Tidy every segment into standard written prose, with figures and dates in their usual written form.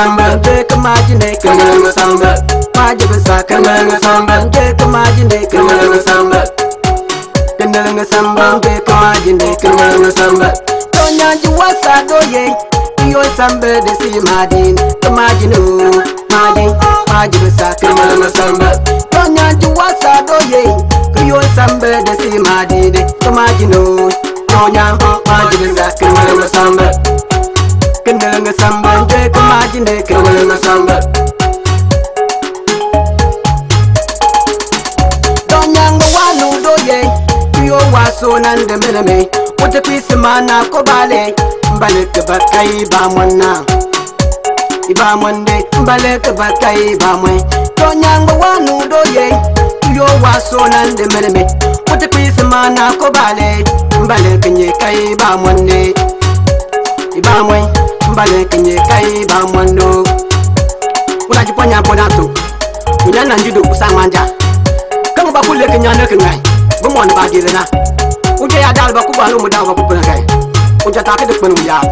samba, take a margin, samba. Majibasa, samba, take a margin, samba. Kananga samba, take a margin, samba. Tonya Juwasa doye, yo samba, the sea margin, the margin, margin, Majibasa, samba. Tonya Juwasa doye, yo samba, the sea margin, the margin, Tonya, Majibasa, samba. Kananga samba, take a margin, samba. Donyanga wanu doye, yo waso nande mename. What a piece of mana kobale, Balek Bakai Bamwana. Ibam one day, Balek Bakai Bamwe. Donyanga wanu doye, yo waso nande mename. What a piece of mana kobale, Balek Kai Bamwane. Ibamwe, Balek Kai Bamwando. Una Japonia Bonato, Unana Judo Samanja. Come back, look in your neck and right. Come on, Bagina. Uja ya dalba kubalu mudawa kupuna kai. Uja take the punu ya.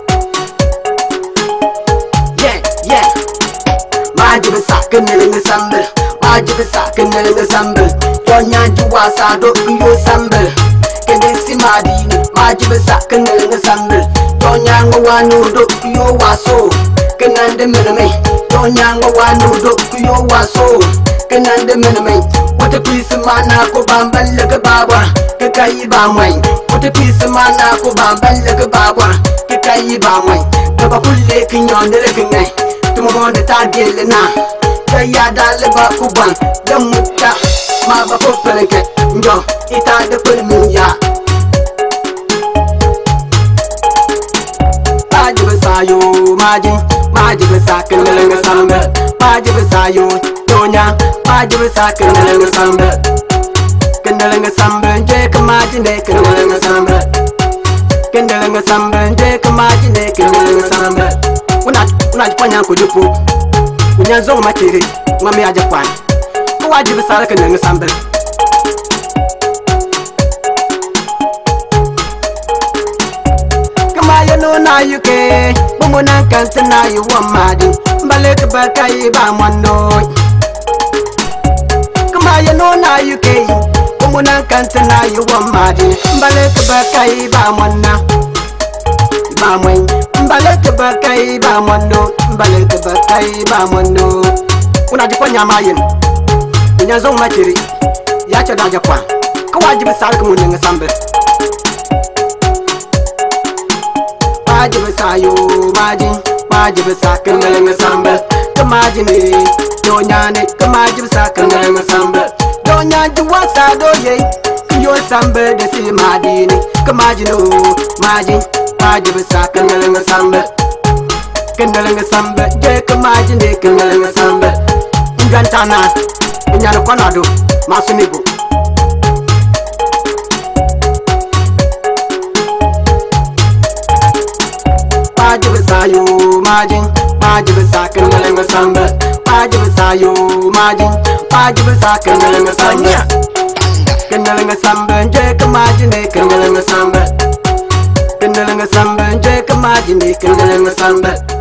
Yeah. Majibu sakin in sambal. Majibu sakin in sambal. Tonya Juwasa do yo sambal. Kende si madini. Majibu sakin in sambal. Tonya ngwanu do yo waso. Kenande mename. Tonya ngwanu do yo waso. Kenande mename. What a piece of mana ko bambal like baba. Kai bamwai, what a piece of mana ko bambal like baba. Kai bamwai, Papa Pulle king on the reckoning. Tomorrow the target na. Kaya dalaba kuban, the mutta, Maba Popelke, Yo, it had the Pulmuya. Pajibasayo, Majibasakan, the samba. Pajibasayo, Tonya, Pajibasakan, the samba. Kendalanga samba, take a margin, kendalanga samba. Kendalanga samba, take a margin, kendalanga samba. Unat panya kujupu. Unyanzo matiri, mami ajapan. Kuwajibu sala kendalanga samba. Kama you know na yuke, mumuna kanta na you wamadi. Balek bakai ba mwando. Kama you know na yuke. Muna kanta na you want madi. Balek bakai ba mwana. Ba mwen. Balek bakai ba mwando. Balek bakai ba mwando. Unajifanya mayin. Unyanzo matiri. Yacha da Japan. Kawajibu sala kumunenga sambe. Majibu sayo majin. Majibu sakenga sambe. Kamajini. Donyane. Kamajibu sakenga sambe. Donya Juwasa doye, yo samba de si madini. Kamajino, majin, majibu sakananga samba. Kananga samba, je kamajine kananga samba. Ngantana, nyana konado, masunigo. Majibu sayo, majin, majibu sakananga samba. Majibu sayo, majin. Majibu sakananga samba. Kananga samba, je kamajine kananga samba. Kananga samba, je kamajine kananga samba.